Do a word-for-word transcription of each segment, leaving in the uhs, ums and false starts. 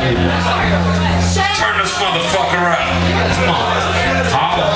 Turn this motherfucker out. Come on. Holla.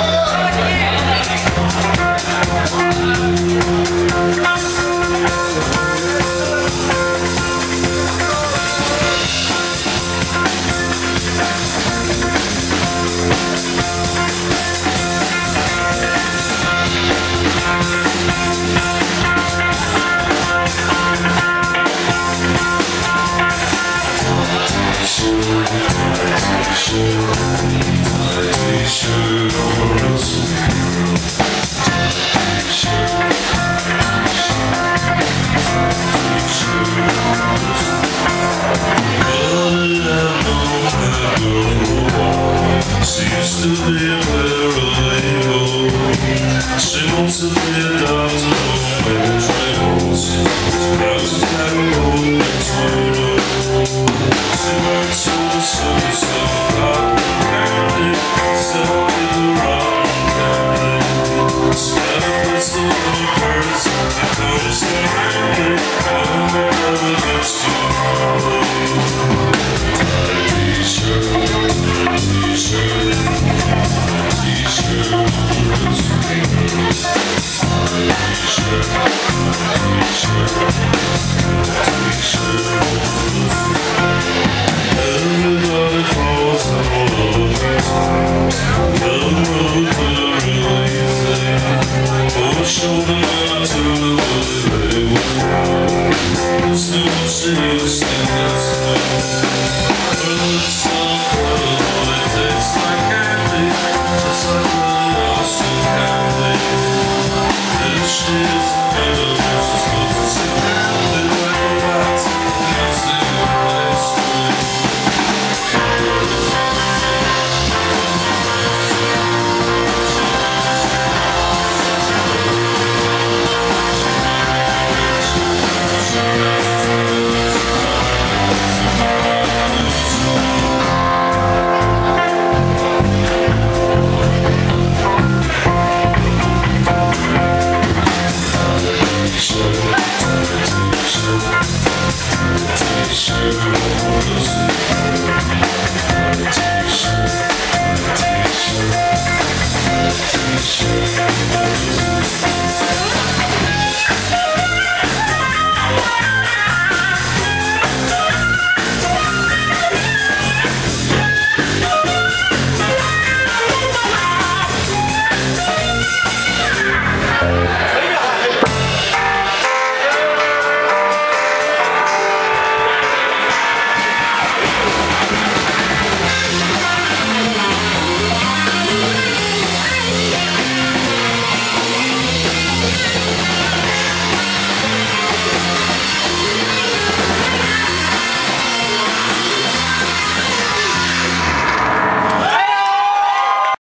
Seems to be paralegal. She wants to be a doctor, maybe trails. About to have a road between us. She works for the city, so hot candy. Sell me the rotten candy. She got a pistol in her purse. I noticed her handy. I'll never get too hard. Tight t-shirt, t-shirt. Everybody falls in love. The road very easy. Oh, show them how to live. There's no shame.